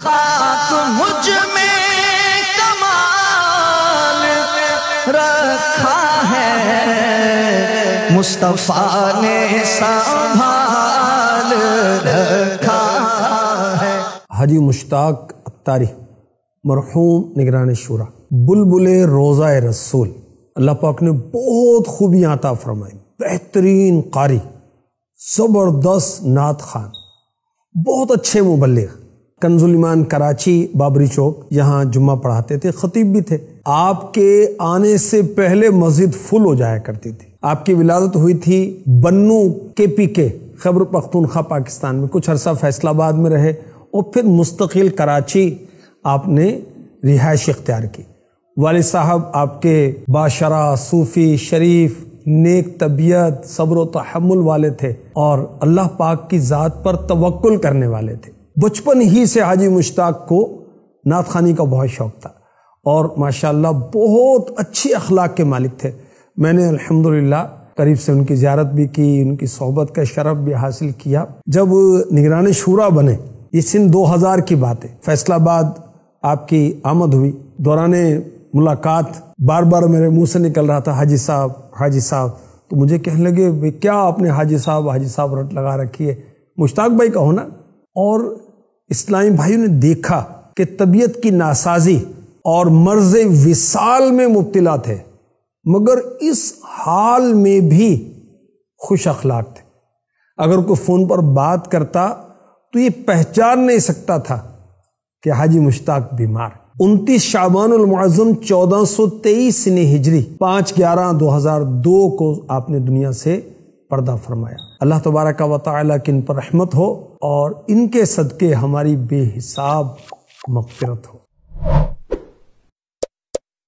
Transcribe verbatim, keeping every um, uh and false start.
خاک مجھ میں کمال رکھا ہے، مصطفیٰ نے سنبھال رکھا ہے۔ حاجی مشتاق عطاری مرحوم نگران شورا، بلبل روضہ رسول، اللہ پاک نے بہت خوبیاں عطا فرمائی، بہترین قاری، زبردست نعت خوان، بہت اچھے مبلغ۔ کنز الایمان کراچی بابری چوک یہاں جمعہ پڑھاتے تھے، خطیب بھی تھے۔ آپ کے آنے سے پہلے مسجد فل ہو جایا کرتی تھی۔ آپ کی ولادت ہوئی تھی بنو کے پی کے خیبر پختونخوا پاکستان میں، کچھ عرصہ فیصل آباد میں رہے اور پھر مستقل کراچی آپ نے رہائش اختیار کی۔ والد صاحب آپ کے باشرہ، صوفی، شریف، نیک طبیعت، صبر و تحمل والے تھے اور اللہ پاک کی ذات پر توکل کرنے والے تھے۔ بچپن ہی سے حاجی مشتاق کو نعت خوانی کا بہت شوق تھا اور ماشاءاللہ بہت اچھی اخلاق کے مالک تھے۔ میں نے الحمدللہ قریب سے ان کی زیارت بھی کی، ان کی صحبت کا شرف بھی حاصل کیا۔ جب نگران شورا بنے، یہ سن دو ہزار کی بات ہے، فیصل آباد آپ کی آمد ہوئی۔ دوران ملاقات بار بار میرے منہ سے نکل رہا تھا حاجی صاحب حاجی صاحب، تو مجھے کہنے لگے کیا آپ نے حاجی صاحب حاجی صاحب رٹ لگا رکھی ہے، مشتاق بھائی کا ہونا۔ اور اسلامی بھائیوں نے دیکھا کہ طبیعت کی ناسازی اور مرض وصال میں مبتلا تھے، مگر اس حال میں بھی خوش اخلاق تھے۔ اگر کوئی فون پر بات کرتا تو یہ پہچان نہیں سکتا تھا کہ حاجی مشتاق بیمار۔ انتیس شعبان المعظم چودہ سو تیئیس سن ہجری پانچ گیارہ دو ہزار دو کو آپ نے دنیا سے پردہ فرمایا۔ اللہ تبارک و تعالیٰ کی ان پر رحمت ہو اور ان کے صدقے ہماری بے حساب مغفرت ہو۔